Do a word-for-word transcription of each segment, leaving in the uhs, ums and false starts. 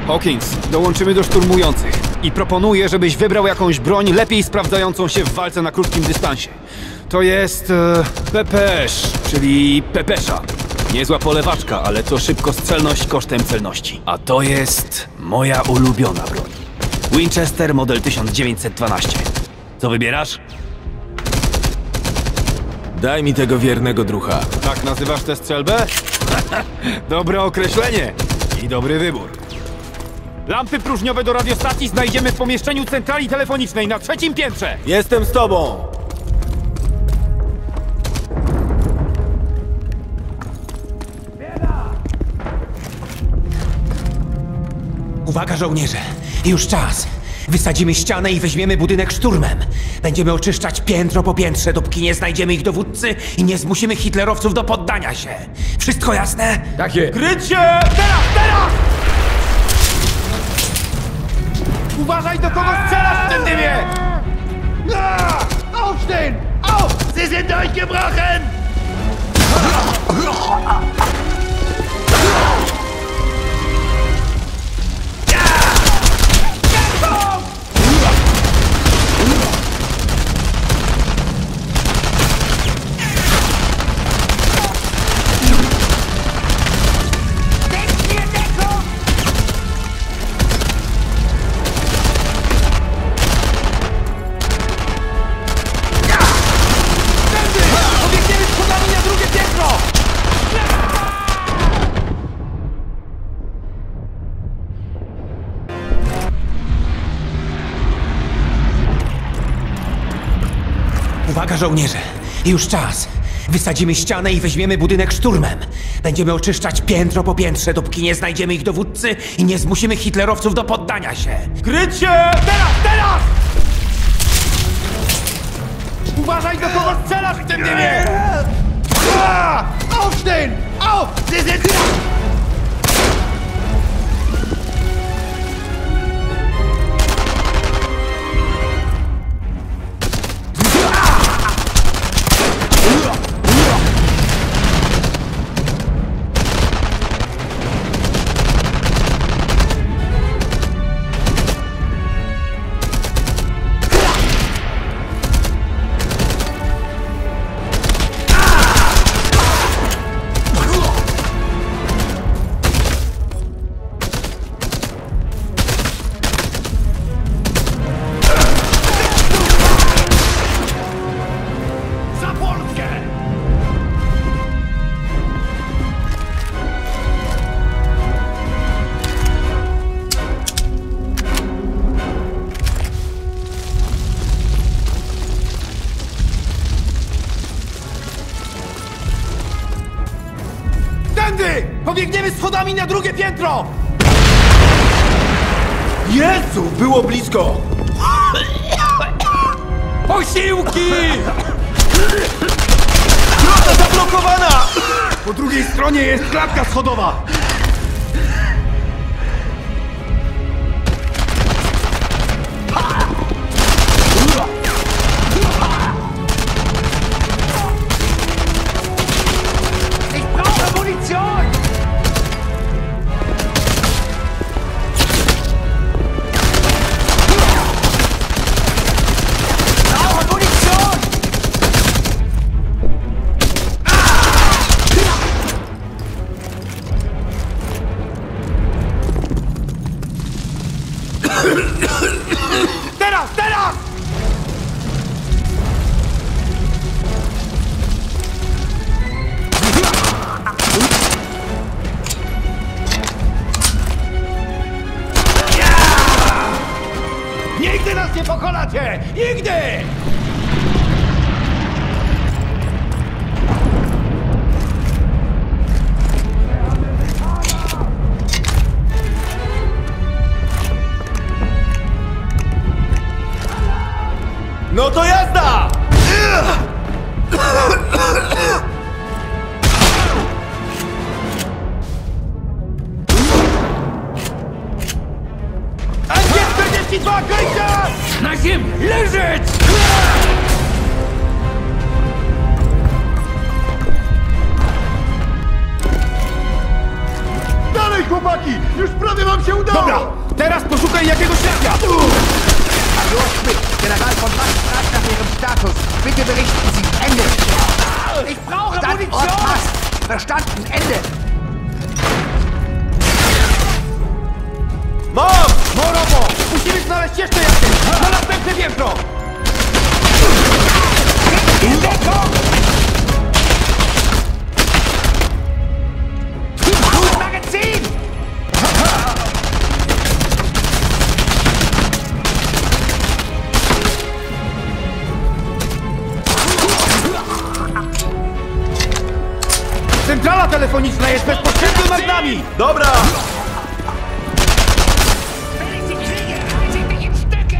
Hawkins, dołączymy do szturmujących i proponuję, żebyś wybrał jakąś broń lepiej sprawdzającą się w walce na krótkim dystansie. To jest... E, pepesz, czyli pepesza. Niezła polewaczka, ale to szybkostrzelność kosztem celności. A to jest moja ulubiona broń. Winchester model tysiąc dziewięćset dwanaście. Co wybierasz? Daj mi tego wiernego drucha. Tak nazywasz tę strzelbę? Dobre określenie i dobry wybór. Lampy próżniowe do radiostacji znajdziemy w pomieszczeniu centrali telefonicznej na trzecim piętrze. Jestem z tobą! Uwaga, żołnierze! Już czas! Wysadzimy ścianę i weźmiemy budynek szturmem. Będziemy oczyszczać piętro po piętrze, dopóki nie znajdziemy ich dowódcy i nie zmusimy hitlerowców do poddania się. Wszystko jasne? Takie! Krycie! Teraz, teraz! Uważaj, do kogo strzelasz w tym dymie! Aufstehen! Auf! Sie sind durchgebrochen! Uwaga, żołnierze! Już czas! Wysadzimy ścianę i weźmiemy budynek szturmem. Będziemy oczyszczać piętro po piętrze, dopóki nie znajdziemy ich dowódcy i nie zmusimy hitlerowców do poddania się. Krycie! Teraz, teraz! Uważaj, do kogo strzelasz w tym dymie! Aufstehen! Auf! Sie sind... Pobiegniemy schodami na drugie piętro! Jezu, było blisko! Posiłki! Droga zablokowana! Po drugiej stronie jest klatka schodowa! Teraz, teraz! Nigdy nas nie pokonacie! Nigdy! No to jazda! S G czterdzieści dwa, kryjcie! Na ziemi! Leżeć! Dalej! Dalej, chłopaki! Już prawie wam się udało! Dobra, teraz poszukaj jakiegoś świadka! Hallo, Schmidt. General von Bass fragt nach Ihrem Status. Bitte berichten Sie. Ende. Ich brauche Standort Munition! passt. Verstanden. Ende. Mam! Morowo! Musimy znaleźć jeszcze jakieś! Na następne piętro! Magazin! Centrala telefoniczna jest bezpośrednio nad nami! Dobra! Wenn ich sie kriege, reiße ich dich in Stücke!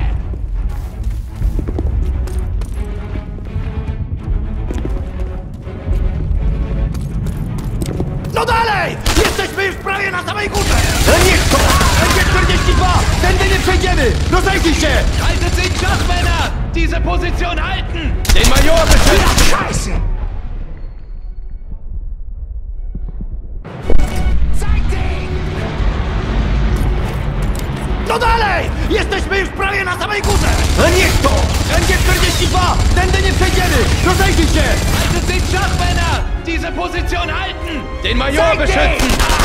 No dalej! Jesteśmy już prawie na samej górze! Niech to! Będzie czterdzieści dwa! Tędy nie przejdziemy! Rozejrzyj się! Haltet sich, Schachmänner! Diese Position halten! Den Major beschützen! Scheiße. No dalej! Jesteśmy już prawie na samej górze! Niech to! Będzie czterdzieści dwa! Tędy nie przejdziemy! Rozejrzyj się! Haltet sich, Schachmänner! Diese Position halten! Den Major beschützen!